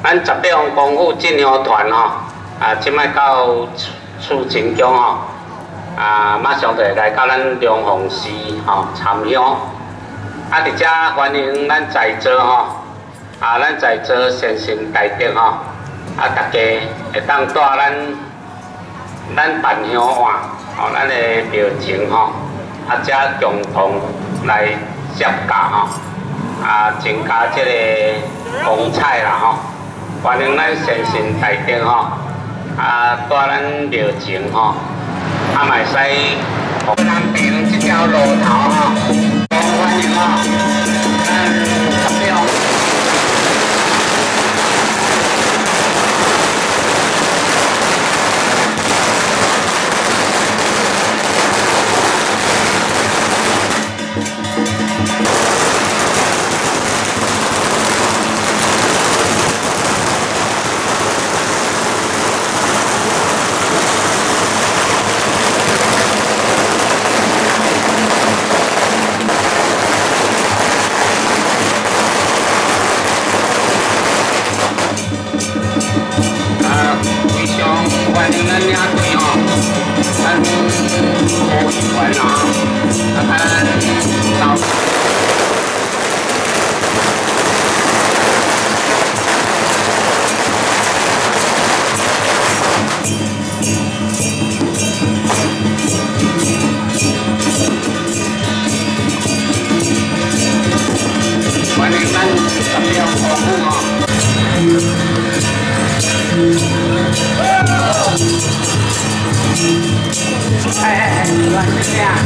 咱十八方功夫进香团吼，即摆到厝前宫吼，马上就会来到咱龙凤寺吼参香。伫遮欢迎咱在座吼，咱在座先贤大德吼，大家会当带咱办香碗吼，咱的庙前吼，遮共同来接驾吼，增加即个风采啦吼。欢迎咱先贤大德吼，带咱庙前吼，嘛会使南平这条路头吼，欢迎吼，咱十八。欢迎咱领队吼，咱服务员吼，咱欢迎咱十八方功夫吼。乱这样。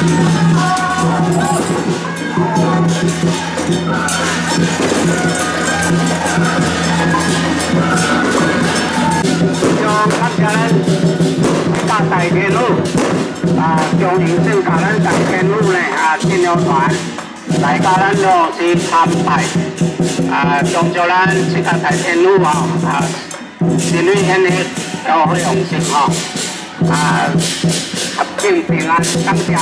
感谢咱大台天路中营镇甲咱大天路呢进入团来甲咱罗是参拜祝祝咱这个大天路心里现在都会用心合境平安，感谢。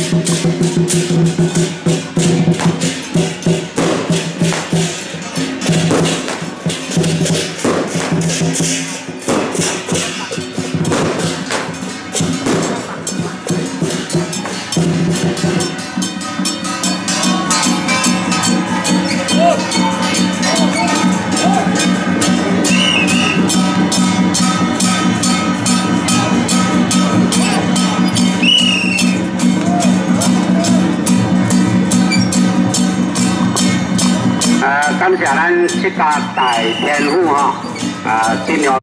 感谢咱这家大天父进入。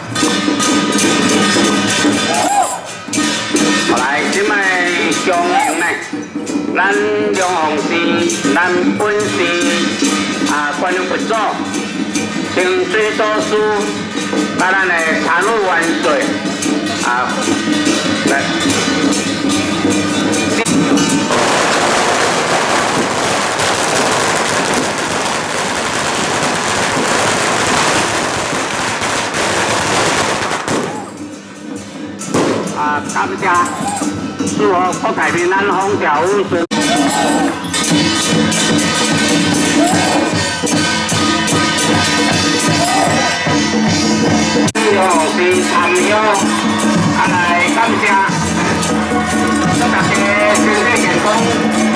后来这摆中营呢，咱中红市，咱本市管理部组，清水导师，甲咱的参与元帅来。感谢，祝福国泰民安，风调雨顺。是参与来感谢，祝大家身体健康。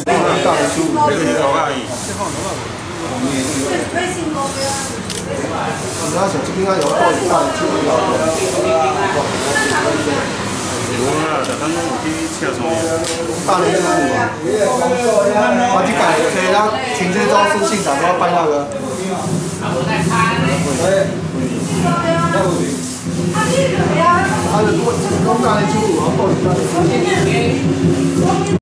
大年初五，这个是老阿姨。其他小鸡应该有报大年初五有。我就咱拢有去车所。大年初五啊！我去改可以让停车桩书信长都要办那个。他的如果大年初五，然后报大年初五。